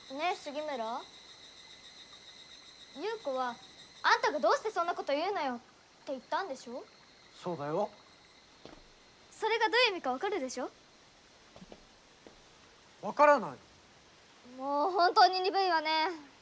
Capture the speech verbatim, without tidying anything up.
ねえ杉村、優子はあんたがどうしてそんなこと言うのよって言ったんでしょ。 そうだよ。 それがどういう意味かわかるでしょ。 わからない。 もう本当に鈍いわね。